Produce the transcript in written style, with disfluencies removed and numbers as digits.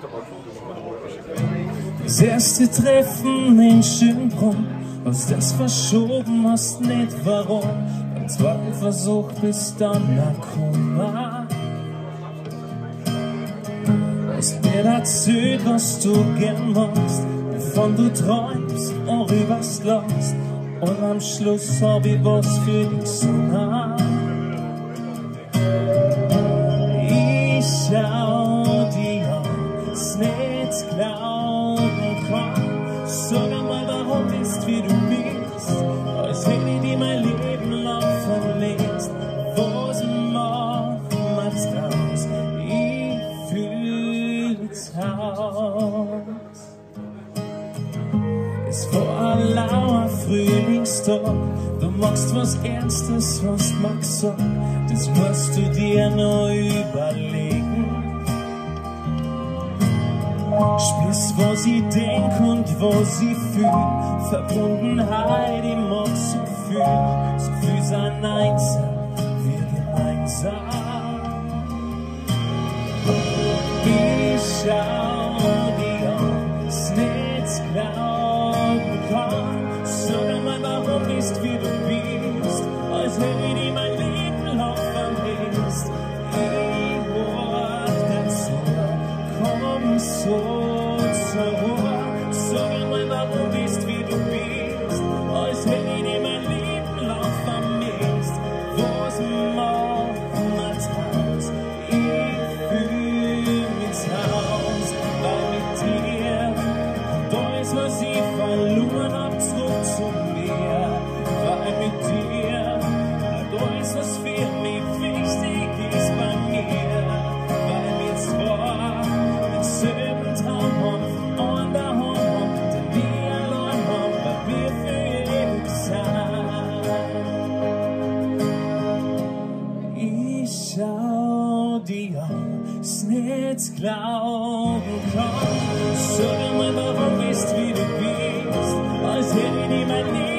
Das erste Treffen in Schönbrunn, hast das verschoben, hast nicht warum. Beim zweiten Versuch bist dann gekommen. Hast mir erzählt, was du gern machst, wovon du träumst und übers lachst. Und am Schluss hab ich was für dich gesungen. Ich schau dir an, es nicht glauben kann. Sag einmal, warum bist wie du bist, als hätte ich dir mein Leben lang vermisst. Was machen wir's draus? Ich fühl's aus. Es war ein lauer Frühlingstag, du machst was Ernstes, was magst du, das musst du dir noch überlegen. Spürst, was ich denk und was ich fühl, Verbundenheit, ich mag so viel sein einsam, wir gemeinsam. Ich schau dir an, es nicht glauben kann. Sag einmal, warum bist wie du bist, als hätte ich dir mein Leben lang vermisst. Ich wart dazu, komm so zur Ruhe. Sag einmal, warum bist wie du bist, als hätte ich dir mein Leben lang vermisst. Was machen wir's draus? Ich fühl mich's aus, weil mit dir und alles, was ich verloren hab, zurück zu mir. Weil mit dir und alles, was für mich wichtig ist bei mir. Weil wir zwar denselben Traum haben, von an der Hand haben, den wir allein haben, weil wir für ewig sind. Ich schau dir an, es nicht glauben kann. Sag einmal, warum bist wie du bist, als hätte ich dir mein Leben